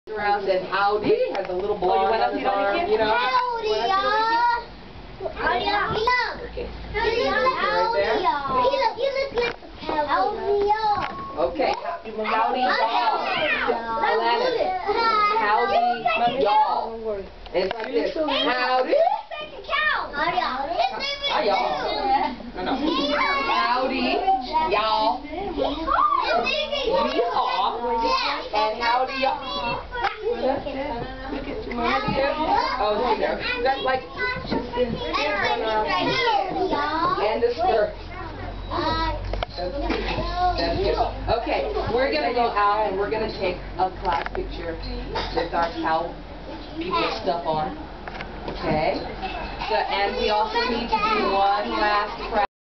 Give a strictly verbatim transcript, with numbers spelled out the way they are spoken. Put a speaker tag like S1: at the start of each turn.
S1: Around said howdy, has a little blonde on his arm, you know.
S2: Howdy, y'all. Howdy, y'all.
S1: Okay.
S2: Howdy, y'all. You look, you look like howdy, y'all.
S1: Okay. Howdy, y'all. Alanis. Howdy, y'all. It's like this. Howdy. Hi, y'all. No, no. Howdy, y'all. Yeehaw. And howdy, y'all. Oh, there you go. That's like, and the skirt. That's good. Okay, we're going to go out and we're going to take a class picture with our cow people stuff on. Okay? So, and we also need to do one last practice.